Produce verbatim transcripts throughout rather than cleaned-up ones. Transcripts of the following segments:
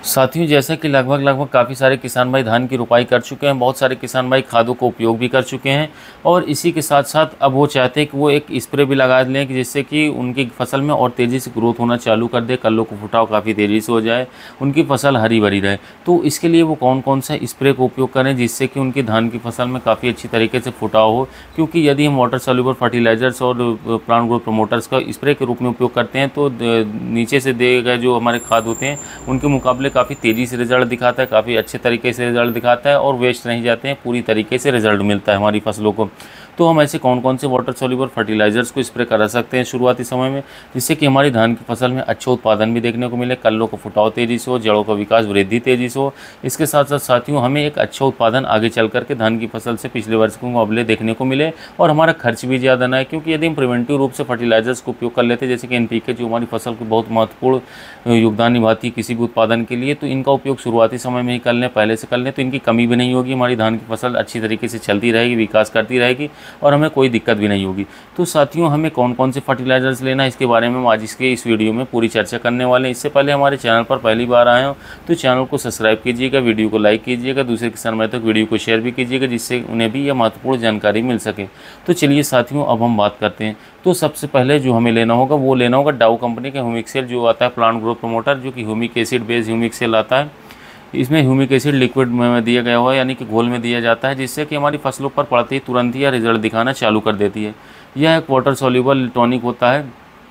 साथियों, जैसा कि लगभग लगभग काफ़ी सारे किसान भाई धान की रोपाई कर चुके हैं, बहुत सारे किसान भाई खादों का उपयोग भी कर चुके हैं और इसी के साथ साथ अब वो चाहते हैं कि वो एक स्प्रे भी लगा लें कि जिससे कि उनकी फसल में और तेज़ी से ग्रोथ होना चालू कर दे, कल्लों को फुटाव काफ़ी तेज़ी से हो जाए, उनकी फसल हरी भरी रहे। तो इसके लिए वो कौन कौन सा स्प्रे का उपयोग करें जिससे कि उनकी धान की फसल में काफ़ी अच्छी तरीके से फुटाव हो, क्योंकि यदि हम वाटर सॉल्युबल फर्टिलाइजर्स और प्लांट ग्रोथ प्रमोटर्स का स्प्रे के रूप में उपयोग करते हैं तो नीचे से दिए गए जो हमारे खाद होते हैं उनके मुकाबले काफ़ी तेज़ी से रिजल्ट दिखाता है, काफ़ी अच्छे तरीके से रिजल्ट दिखाता है और वेस्ट नहीं जाते हैं, पूरी तरीके से रिजल्ट मिलता है हमारी फसलों को। तो हम ऐसे कौन कौन से वाटर सॉल्युबल फर्टिलाइजर्स को स्प्रे करा सकते हैं शुरुआती समय में, जिससे कि हमारी धान की फसल में अच्छा उत्पादन भी देखने को मिले, कल्लों का फुटाव तेज़ी से हो, जड़ों का विकास वृद्धि तेज़ी से हो। इसके साथ साथ साथियों हमें एक अच्छा उत्पादन आगे चल करके धान की फसल से पिछले वर्ष के मुकाबले देखने को मिले और हमारा खर्च भी ज़्यादा ना है, क्योंकि यदि हम प्रिवेंटिव रूप से फर्टिलाइजर्स को उपयोग कर लेते हैं जैसे कि एन पी के, जो हमारी फसल को बहुत महत्वपूर्ण योगदान निभाती है किसी भी उत्पादन के लिए, तो इनका उपयोग शुरुआती समय में ही कर लें, पहले से कर लें तो इनकी कमी भी नहीं होगी, हमारी धान की फसल अच्छी तरीके से चलती रहेगी, विकास करती रहेगी और हमें कोई दिक्कत भी नहीं होगी। तो साथियों हमें कौन कौन से फर्टिलाइजर्स लेना है इसके बारे में हम आज इसके इस वीडियो में पूरी चर्चा करने वाले हैं। इससे पहले हमारे चैनल पर पहली बार आए हो तो चैनल को सब्सक्राइब कीजिएगा, वीडियो को लाइक कीजिएगा, दूसरे किसान भाई तक वीडियो को शेयर भी कीजिएगा जिससे उन्हें भी यह महत्वपूर्ण जानकारी मिल सके। तो चलिए साथियों अब हम बात करते हैं। तो सबसे पहले जो हमें लेना होगा वो लेना होगा डाउ कंपनी का ह्यूमिक सेल जो आता है प्लांट ग्रोथ प्रमोटर, जो कि ह्यूमिक एसिड बेस्ड ह्यूमिक सेल आता है। इसमें ह्यूमिक एसिड लिक्विड में दिया गया हुआ है, यानी कि घोल में दिया जाता है, जिससे कि हमारी फसलों पर पड़ते ही तुरंत ही यह रिजल्ट दिखाना चालू कर देती है। यह एक वाटर सॉल्युबल टॉनिक होता है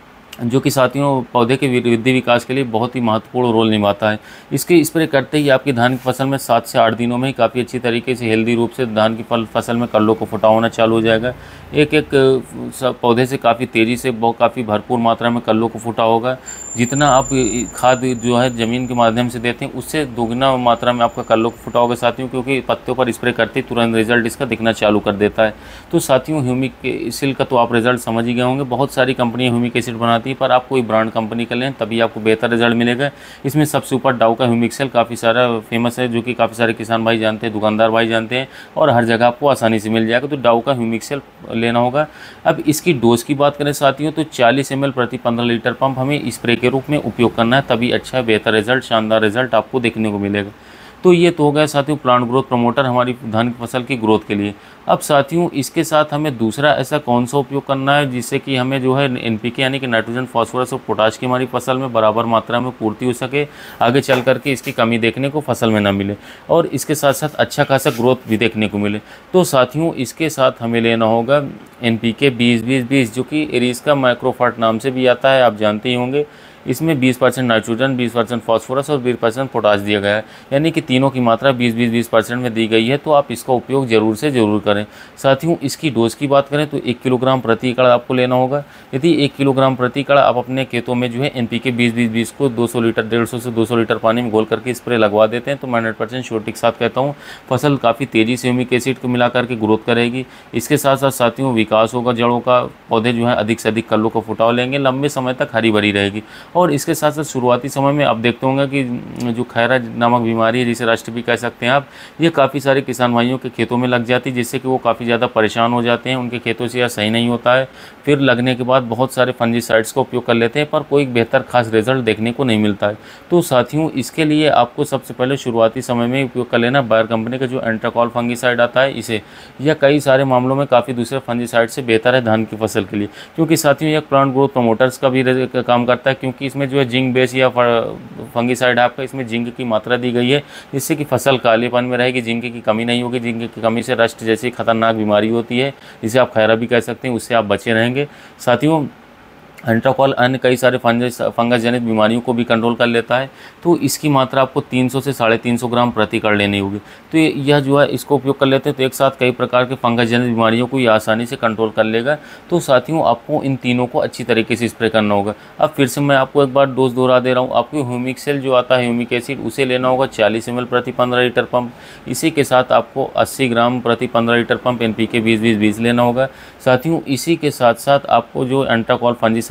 जो कि साथियों पौधे के वृद्धि विकास के लिए बहुत ही महत्वपूर्ण रोल निभाता है। इसके स्प्रे करते ही आपकी धान की फसल में सात से आठ दिनों में ही काफ़ी अच्छी तरीके से हेल्दी रूप से धान की फल फसल में कल्लों को फुटाव होना चालू हो जाएगा। एक एक पौधे से काफ़ी तेज़ी से बहुत काफ़ी भरपूर मात्रा में कल्लों को फुटाव होगा। जितना आप खाद जो है ज़मीन के माध्यम से देते हैं उससे दोगुना मात्रा में आपका कल्लों को फुटाव होगा साथियों, क्योंकि पत्तों पर स्प्रे करते ही तुरंत रिजल्ट इसका दिखना चालू कर देता है। तो साथियों ह्यूमिक एसिड का तो आप रिजल्ट समझ ही गए होंगे, बहुत सारी कंपनियाँ ह्यूमिक एसिड बनाती हैं पर आप कोई ब्रांड कंपनी का लें तभी आपको बेहतर रिजल्ट मिलेगा। इसमें सबसे ऊपर डाउ का ह्यूमिक सेल काफ़ी सारा फेमस है, जो कि काफ़ी सारे किसान भाई जानते हैं, दुकानदार भाई जानते हैं और हर जगह आपको आसानी से मिल जाएगा। तो डाउ का ह्यूमिक सेल लेना होगा। अब इसकी डोज की बात करें साथियों तो चालीस एम एल प्रति पंद्रह लीटर पंप हमें स्प्रे के रूप में उपयोग करना है, तभी अच्छा बेहतर रिजल्ट, शानदार रिजल्ट आपको देखने को मिलेगा। तो ये तो हो गया साथियों प्लांट ग्रोथ प्रमोटर हमारी धान की फसल की ग्रोथ के लिए। अब साथियों इसके साथ हमें दूसरा ऐसा कौन सा उपयोग करना है जिससे कि हमें जो है एन पी के यानी कि नाइट्रोजन, फास्फोरस और पोटाश की हमारी फसल में बराबर मात्रा में पूर्ति हो सके, आगे चल करके इसकी कमी देखने को फसल में ना मिले और इसके साथ साथ अच्छा खासा ग्रोथ भी देखने को मिले। तो साथियों इसके साथ हमें लेना होगा एन पी के बीस बीस बीस, जो कि एरिस्का माइक्रोफर्ट नाम से भी आता है, आप जानते ही होंगे। इसमें बीस परसेंट नाइट्रोजन, बीस परसेंट फास्फोरस और बीस परसेंट पोटाश दिया गया है, यानी कि तीनों की मात्रा बीस बीस बीस परसेंट में दी गई है। तो आप इसका उपयोग ज़रूर से ज़रूर करें। साथियों इसकी डोज की बात करें तो एक किलोग्राम प्रति एकड़ आपको लेना होगा। यदि एक किलोग्राम प्रति एकड़ आप अपने खेतों में जो है एन पी के बीस बीस बीस को दो सौ लीटर डेढ़ सौ से दो सौ लीटर पानी में घोल करके स्प्रे लगवा देते हैं तो मैं हंड्रेड परसेंट श्योरिटी के साथ कहता हूँ फसल काफ़ी तेज़ी से ह्यूमिक एसिड को मिला करके ग्रोथ करेगी। इसके साथ साथ साथियों विकास होगा जड़ों का, पौधे जो है अधिक से अधिक कल्लों को फुटाव लेंगे, लंबे समय तक हरी भरी रहेगी। और इसके साथ साथ शुरुआती समय में आप देखते होंगे कि जो खैरा नामक बीमारी है, जिसे राष्ट्र भी कह सकते हैं आप, ये काफ़ी सारे किसान भाइयों के खेतों में लग जाती है, जिससे कि वो काफ़ी ज़्यादा परेशान हो जाते हैं, उनके खेतों से यह सही नहीं होता है। फिर लगने के बाद बहुत सारे फंजीसाइड्स का उपयोग कर लेते हैं पर कोई बेहतर खास रिजल्ट देखने को नहीं मिलता है। तो साथियों इसके लिए आपको सबसे पहले शुरुआती समय में उपयोग कर लेना बायर कंपनी का जो एंट्राकॉल फंगीसाइड आता है, इसे यह कई सारे मामलों में काफ़ी दूसरे फंजीसाइड से बेहतर है धान की फसल के लिए, क्योंकि साथियों यह प्लांट ग्रोथ प्रमोटर्स का भी काम करता है, क्योंकि इसमें जो है जिंक बेस या फंगीसाइड आपका इसमें जिंक की मात्रा दी गई है, जिससे कि फसल कालेपन में रहेगी, जिंक की कमी नहीं होगी। जिंक की कमी से रस्ट जैसी खतरनाक बीमारी होती है, जिसे आप खैरा भी कह सकते हैं, उससे आप बचे रहेंगे। साथियों एंट्राकॉल अन्य कई सारे फंगस फंगस जनित बीमारियों को भी कंट्रोल कर लेता है। तो इसकी मात्रा आपको तीन सौ से साढ़े तीन सौ ग्राम प्रति एकड़ लेनी होगी। तो यह जो है इसको उपयोग कर लेते हैं तो एक साथ कई प्रकार के फंगस जनित बीमारियों को ये आसानी से कंट्रोल कर लेगा। तो साथियों आपको इन तीनों को अच्छी तरीके से स्प्रे करना होगा। अब फिर से मैं आपको एक बार डोज दोहरा दे रहा हूँ। आपको ह्यूमिक सेल जो आता है ह्यूमिक एसिड, उसे लेना होगा चालीस एम एल प्रति पंद्रह लीटर पंप। इसी के साथ आपको अस्सी ग्राम प्रति पंद्रह लीटर पंप एन पी के बीस बीस बीस लेना होगा। साथियों इसी के साथ साथ आपको जो एंट्राकॉल फंजीसाइड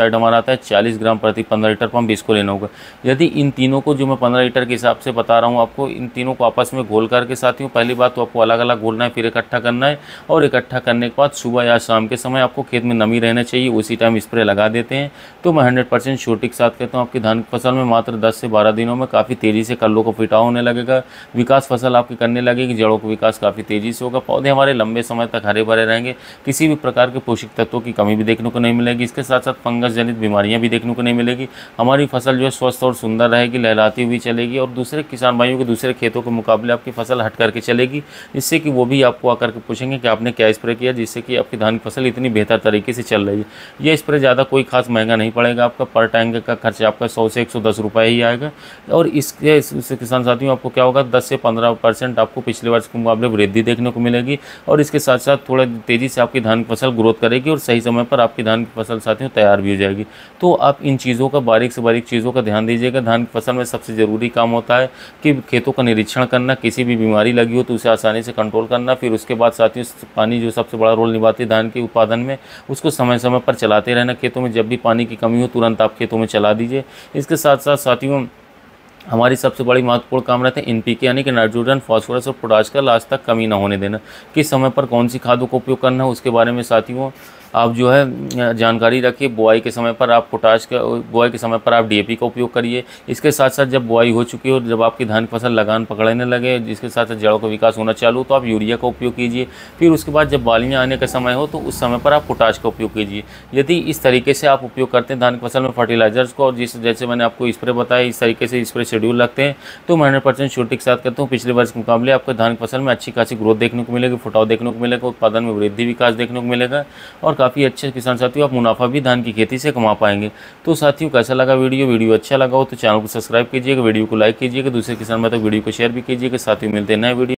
पेस्टिसाइड हमारा आता है चालीस ग्राम प्रति पंद्रह लीटर पंप, इसको लेना होगा। यदि इन तीनों को जो मैं पंद्रह लीटर के हिसाब से बता रहा हूँ आपको, इन तीनों को आपस में घोल करके साथियों, पहली बात तो आपको अलग अलग घोलना है, फिर इकट्ठा करना है, और इकट्ठा करने के बाद सुबह या शाम के समय आपको खेत में नमी रहना चाहिए, उसी टाइम स्प्रे लगा देते हैं। तो मैं हंड्रेड परसेंट श्योरिटी के साथ कहता हूँ आपकी धान की फसल में मात्र दस से बारह दिनों में काफ़ी तेज़ी से कल्लों को फिटाव होने लगेगा, विकास फसल आपकी करने लगेगी, जड़ों का विकास काफ़ी तेज़ी से होगा, पौधे हमारे लंबे समय तक हरे भरे रहेंगे, किसी भी प्रकार के पोषक तत्वों की कमी भी देखने को नहीं मिलेगी। इसके साथ साथ फंगस जनित बीमारियां भी देखने को नहीं मिलेगी। हमारी फसल जो है स्वस्थ और सुंदर रहेगी, लहराती हुई चलेगी, और दूसरे किसान भाइयों के दूसरे खेतों के मुकाबले आपकी फसल हट करके चलेगी, जिससे कि वो भी आपको आकर के पूछेंगे कि आपने क्या स्प्रे किया, जिससे कि आपकी धान की फसल इतनी बेहतर तरीके से चल रही है। ये स्प्रे ज़्यादा कोई खास महंगा नहीं पड़ेगा, आपका पर टैंक का खर्च आपका सौ से एक सौ दस रुपये ही आएगा। और इसके इससे किसान साथियों आपको क्या होगा, दस से पंद्रह परसेंट आपको पिछले वर्ष के मुकाबले वृद्धि देखने को मिलेगी, और इसके साथ साथ थोड़ा तेज़ी से आपकी धान की फसल ग्रोथ करेगी, और सही समय पर आपकी धान की फसल साथियों तैयार भी हो जाएगी। तो आप इन चीज़ों का, बारीक से बारीक चीज़ों का ध्यान दीजिएगा। धान की फसल में सबसे ज़रूरी काम होता है कि खेतों का निरीक्षण करना, किसी भी बीमारी लगी हो तो उसे आसानी से कंट्रोल करना, फिर उसके बाद साथियों पानी जो सबसे बड़ा रोल निभाती है धान के उत्पादन में, उसको समय समय पर चलाते रहना खेतों में। जब भी पानी की कमी हो तुरंत आप खेतों में चला दीजिए। इसके साथ साथ साथियों हमारी सबसे बड़ी महत्वपूर्ण काम रहता है एन पी के यानी कि नाइट्रोजन, फास्फोरस और पोटाश का लास्ट तक कमी ना होने देना। किस समय पर कौन सी खादों का उपयोग करना है उसके बारे में साथियों आप जो है जानकारी रखिए। बुआई के समय पर आप पोटाश का, बुआई के समय पर आप डी ए पी का उपयोग करिए। इसके साथ साथ जब बुआई हो चुकी हो, जब आपकी धान की फसल लगान पकड़ने लगे, जिसके साथ साथ जड़ों का विकास होना चालू हो, तो आप यूरिया का उपयोग कीजिए। फिर उसके बाद जब बालियाँ आने का समय हो तो उस समय पर आप पोटाश का उपयोग कीजिए। यदि इस तरीके से आप उपयोग करते हैं धान की फसल में फर्टिलाइजर्स को, और जिस जैसे मैंने आपको स्प्रे बताया इस तरीके से स्प्रे शेड्यूल रखते हैं, तो मैं हंड्रेड परसेंट श्योरिटी के साथ कहता हूँ पिछले वर्ष के मुकाबले आपको धान की फसल में अच्छी खासी ग्रोथ देखने को मिलेगी, फुटाव देखने को मिलेगा, उत्पादन में वृद्धि विकास देखने को मिलेगा, और काफ़ी अच्छे किसान साथियों आप मुनाफा भी धान की खेती से कमा पाएंगे। तो साथियों कैसा लगा वीडियो वीडियो अच्छा लगा हो तो चैनल को सब्सक्राइब कीजिएगा, वीडियो को लाइक कीजिएगा, दूसरे किसान भाई तक वीडियो को शेयर भी कीजिएगा। साथियों मिलते हैं नए वीडियो।